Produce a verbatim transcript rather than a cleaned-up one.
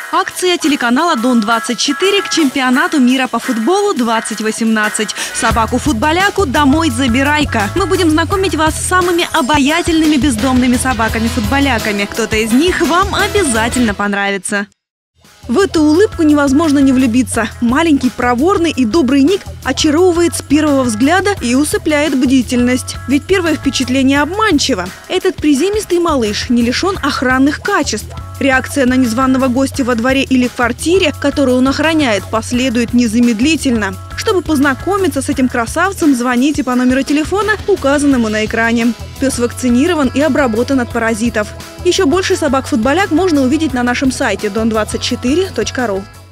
Акция телеканала Дон двадцать четыре к чемпионату мира по футболу двадцать восемнадцать. Собаку-футболяку домой забирай-ка. Мы будем знакомить вас с самыми обаятельными бездомными собаками-футболяками. Кто-то из них вам обязательно понравится. В эту улыбку невозможно не влюбиться. Маленький, проворный и добрый Ник очаровывает с первого взгляда и усыпляет бдительность. Ведь первое впечатление обманчиво. Этот приземистый малыш не лишен охранных качеств. Реакция на незваного гостя во дворе или квартире, которую он охраняет, последует незамедлительно. Чтобы познакомиться с этим красавцем, звоните по номеру телефона, указанному на экране. Пес вакцинирован и обработан от паразитов. Еще больше собак-футболяк можно увидеть на нашем сайте дон двадцать четыре точка ру.